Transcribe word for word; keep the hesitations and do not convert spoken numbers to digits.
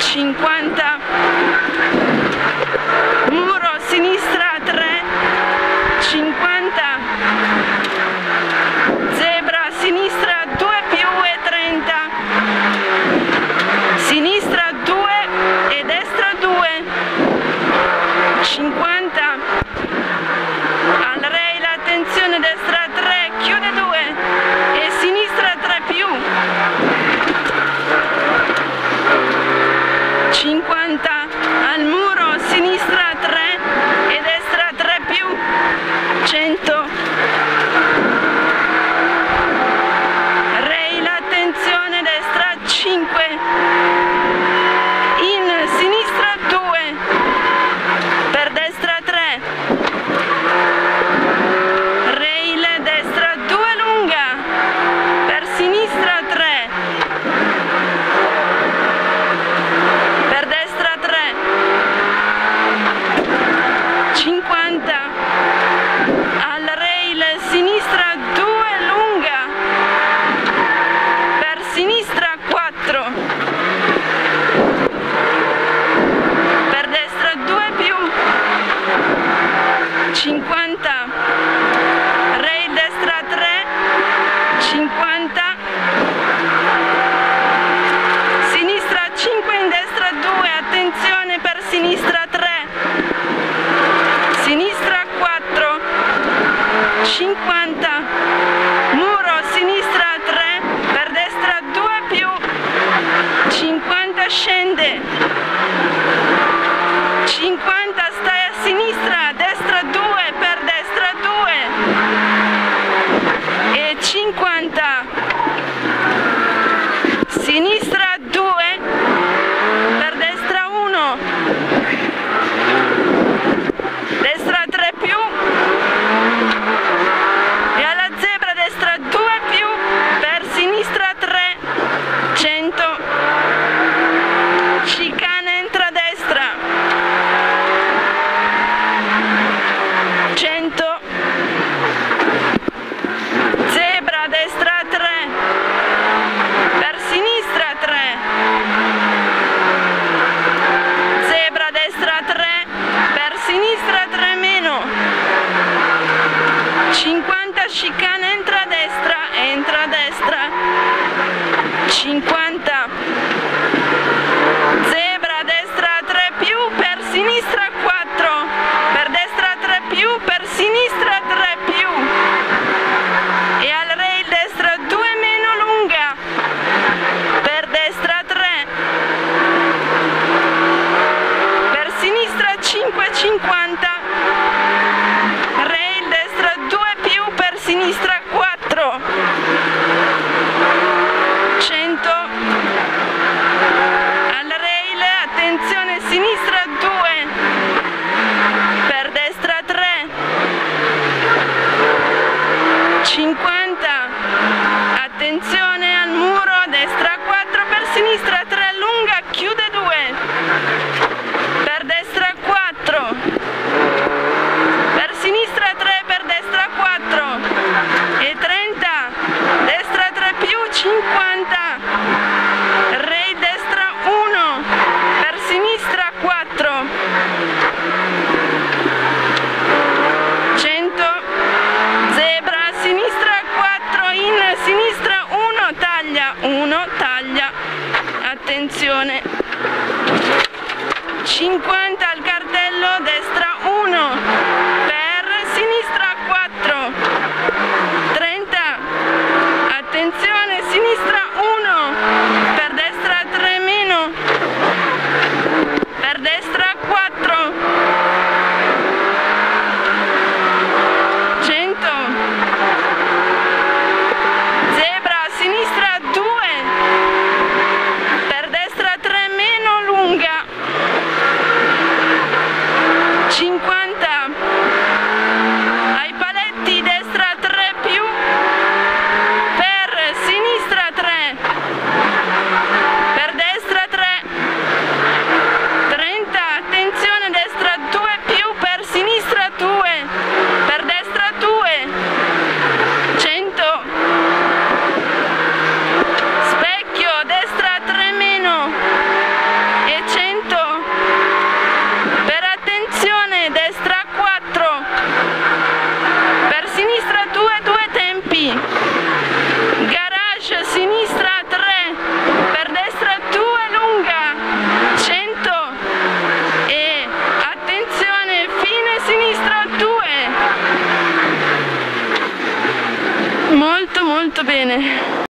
cinquanta, muro sinistra tre, cinquanta, zebra sinistra due più e trenta, sinistra due e destra due, cinquanta, al rail attenzione destra tre, chiude due e sinistra tre più, cinquanta, al muro sinistra tre e destra tre più, cento, rail attenzione destra cinque, in sinistra due, per destra tre, rail destra due lunga, per sinistra tre, per destra tre, cinquanta, al rail sinistra due lunga, per sinistra quattro, per destra due più, cinquanta, rail destra tre, cinquanta, sinistra cinque in destra due, attenzione per sinistra tre, sinistra quattro, cinquanta, muro sinistra tre, per destra due più, cinquanta scende, cinquanta stai a sinistra, destra due, per destra due e cinquanta, sinistra due, per destra uno, destra tre più e alla zebra destra due più, per sinistra tre, cento, chicane entra a destra, cento, zebra destra tre, per sinistra tre, zebra destra tre, per sinistra tre meno, cinquanta chicane entra a destra, entra a destra, cinquanta, zebra destra tre più, per sinistra quattro, per destra tre più, per sinistra tre più e al rail destra due meno lunga, per destra tre, per sinistra cinque, cinquanta, rail destra due più, per sinistra quattro, cento, al rail attenzione sinistra due, per destra tre, cinquanta, attenzione al muro destra quattro, per sinistra tre lunga, chiude due, per destra quattro, per sinistra tre, per destra quattro e trenta, destra tre più, cinquanta, rail destra uno, per sinistra quattro, cento, zebra sinistra quattro, in sinistra uno, taglia uno, taglia, attenzione, cinquanta al cartello destra uno, per sinistra quattro, trenta, attenzione sinistra uno, per destra tre meno, per destra quattro, cento, zebra sinistra due, per destra tre meno lunga, molto bene.